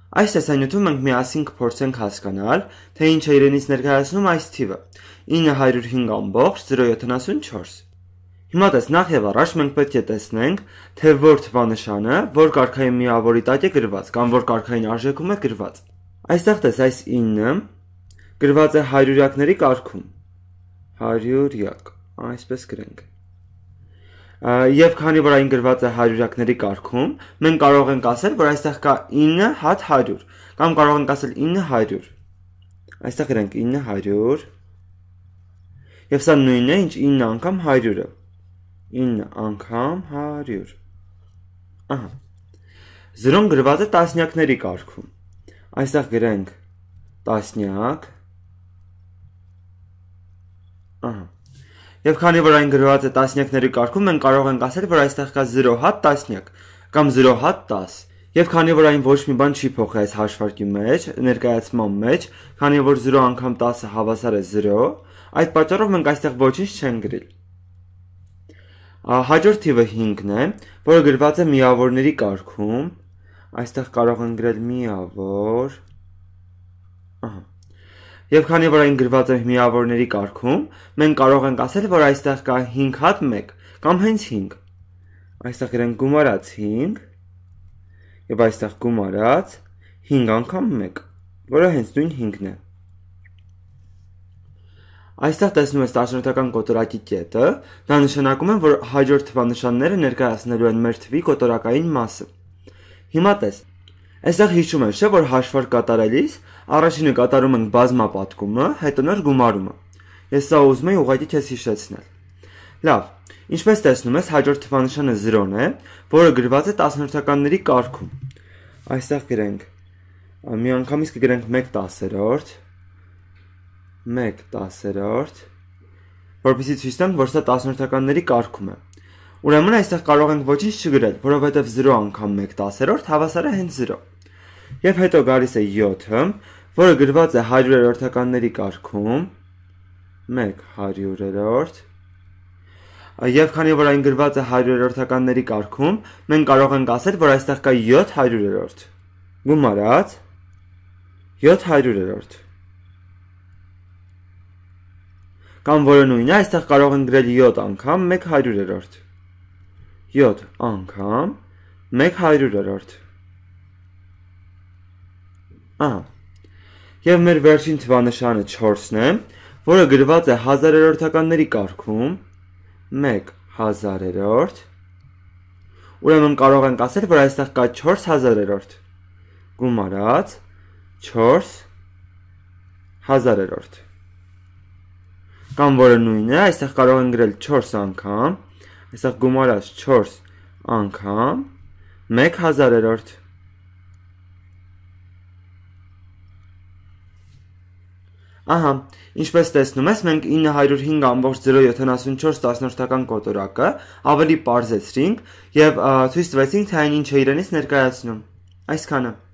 Այս տեսանյութում մենք միասին կփորձենք հասկանալ, թե ինչ է իրենից ներկայացնում այս թիվը 905.074։ Հիմա տես նախ եւ առաջ մենք պետք է տեսնենք, թե որ թվանշանը, որ կարգային միավորի տակ է գրված կամ որ կարգային արժեքում է գրված։ Այստեղ տես այս 9-ը գրված է հարյուրյակների կարգում։ Հարյուրյակ, այսպես գրենք։ Եվ քանի որ այն գրված է հարյուրյակների կարգում, մենք կարող ենք ասել, որ այստեղ կա 9 հատ 100, կամ կարող ենք ասել 900։ Այստեղ գրենք 900, եւ սա նույնն է, ինչ 9 անգամ 100-ը։ 9 անգամ 100։ Ահա։ 0-ն գրված է տասնյակների կարգում։ Այստեղ գրենք տասնյակ։ Ահա։ Եվ քանի որ այն գրված է տասնյակների կարգում, մենք կարող ենք ասել, որ այստեղ կա 0 հատ տասնյակ կամ 0 հատ 10։ Եվ քանի որ այն ոչ մի բան չի փոխի այս հաշվարկի մեջ, ներկայացման մեջ, քանի որ 0 անգամ 10-ը հավասար է 0, այդ պատճառով մենք այստեղ ոչինչ չենք գրել։ Հաջորդ թիվը 5-ն է, որը գրված է միավորների կարգում։ Այստեղ կարող ենք գրել միավոր։ Ահա։ Եվ քանի որ այն գրված է միավորների կարգում, մենք կարող ենք ասել, որ այստեղ կա 5 հատ 1 կամ հենց 5։ Այստեղ գրենք գումարած 5 եւ այստեղ գումարած 5 անգամ 1, որը հենց նույն 5-ն է։ Այստեղ տեսնում ես տասնորդական կոտորակի կետը, դա նշանակում է, որ հաջորդ թվանշանները ներկայացնելու են մեր թվի կոտորակային մասը։ Հիմա տես, այստեղ հիշում ես, չէ՞, որ հաշվարկ կատարելիս առաջինը կատարում ենք բազմապատկումը, հետո նոր գումարումը։ Ես սա ուզում եի ուղղակի քեզ հիշեցնել։ Լավ, ինչպես տեսնում ես, հաջորդ թվանշանը 0-ն է, որը գրված է տասնորդականների կարգում։ Այստեղ գրենք, միանգամից կգրենք 1/10, 1/10, որպեսզի ցույց տանք, որ սա տասնորդականների կարգում է։ Ուրեմն այստեղ կարող ենք ոչինչ չգրել, որովհետև 0 անգամ 1/10 հավասար է հենց 0։ Եվ հետո գալիս է 7-ը, որը գրված է հարյուրերորդականների կարգում, 1/100։ Եվ քանի որ այն գրված է հարյուրերորդականների կարգում, մենք կարող ենք ասել, որ այստեղ կա 7 հարյուրերորդ։ Գումարած 7 հարյուրերորդ։ Կամ որը նույնն է, այստեղ կարող ենք գրել 7 անգամ 1 հարյուրերորդ։ 7 անգամ 1 հարյուրերորդ։ Ահա։ Եվ մեր վերջին թվանշանը 4-ն է, որը գրված է հազարերորդականների կարգում, 1/1000։ Ուրեմն կարող ենք ասել, որ այստեղ կա 4000-երորդ։ Գումարած 4000-երորդ։ Կամ որը նույնն է, այստեղ կարող ենք գրել 4 անգամ, այստեղ գումարած 4 անգամ 1000-երորդ։ Ահա, ինչպես տեսնում ես, մենք 905.074 տասնորդական կոտորակը ավելի պարզեցրինք եւ ցույց տվեցինք, թե այն ինչ է իրենից ներկայացնում։ Այսքանը։